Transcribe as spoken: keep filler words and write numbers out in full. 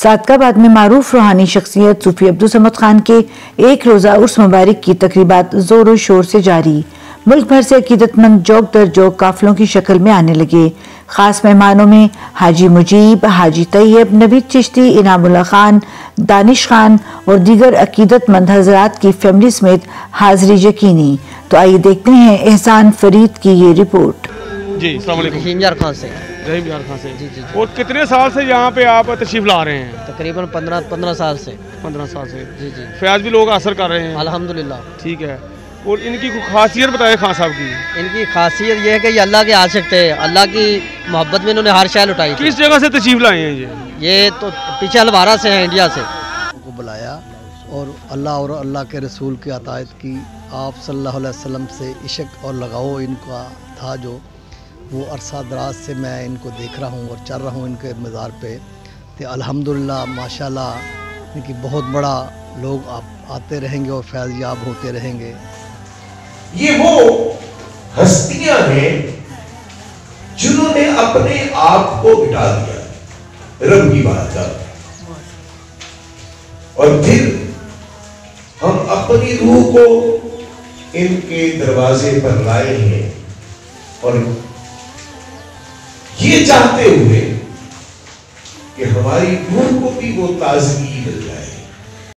सादकाबाद में मारूफ रूहानी शख्सियत सूफी अब्दुल समद खान के एक रोज़ा उर्स मुबारक की तकरीबात जोरों शोर से जारी। मुल्क भर से अकीदतमंद जोक दर जोक काफिलों की शक्ल में आने लगे। खास मेहमानों में हाजी मुजीब, हाजी तैयब, नवीद चिश्ती, इनामुल्लाह खान, दानिश खान और दीगर अकीदतमंद हजरात की फैमिली समेत हाजिरी यकीनी। तो आइए देखते हैं एहसान फरीद की ये रिपोर्ट। जी, अस्सलाम वालेकुम। रहीम यार खान से। रहीम यार खान से। जी जी। और कितने साल से यहाँ पे आप तशरीफ ला रहे हैं? तकरीबन पंद्रह पंद्रह साल से। पंद्रह साल से। जी जी। फैज भी लोग असर कर रहे हैं? अल्हम्दुलिल्लाह। ठीक है। और इनकी खासियत बताएं खान साहब की। इनकी खासियत ये है कि ये अल्लाह के आशिक थे, अल्लाह की मोहब्बत में इन्होंने हर शय लुटाई। किस जगह से तशरीफ लाए हैं ये? ये तो पीछे अलवारा से हैं, इंडिया से। को बुलाया और अल्लाह और अल्लाह के रसूल की अतायत की, आप सल्लल्लाहु अलैहि वसल्लम से इश्क और लगाओ इनका था जो, वो अरसा दराज से मैं इनको देख रहा हूँ और चल रहा हूँ इनके मज़ार पे। तो अल्हम्दुलिल्लाह माशाल्लाह इनकी बहुत बड़ा लोग आप आते रहेंगे और फैज़ याब होते रहेंगे। ये वो हस्तियां हैं जिन्होंने अपने आप को मिटा दिया रब की बारगाह में, और फिर हम अपनी रूह को इनके दरवाजे पर लाए हैं और ये चाहते हुए कि हमारी रूह को भी वो ताजगी मिल जाए।